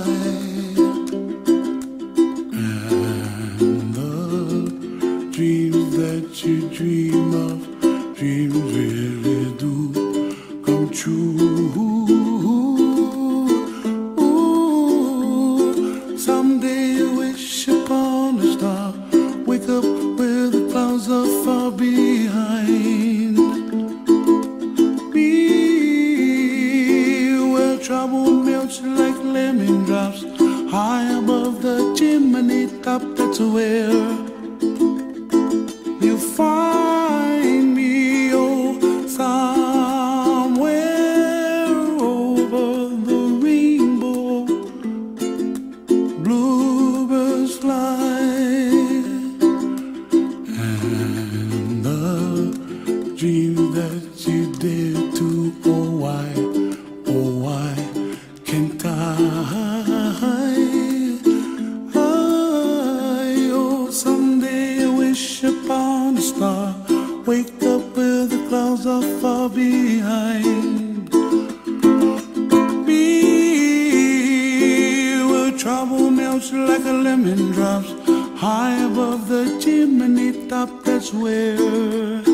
And the dreams that you dream of, dreams really do come true. Ooh, someday you wish upon a star, wake up where the clouds are far behind. Be where trouble melts like lemon drops, high above the chimney top. That's where you find me, oh, somewhere over the rainbow. Bluebirds fly, and the dreams that you dare to, oh why can't I? Someday I wish upon a star, wake up where the clouds are far behind. Be where trouble melts like a lemon drops, high above the chimney top. That's where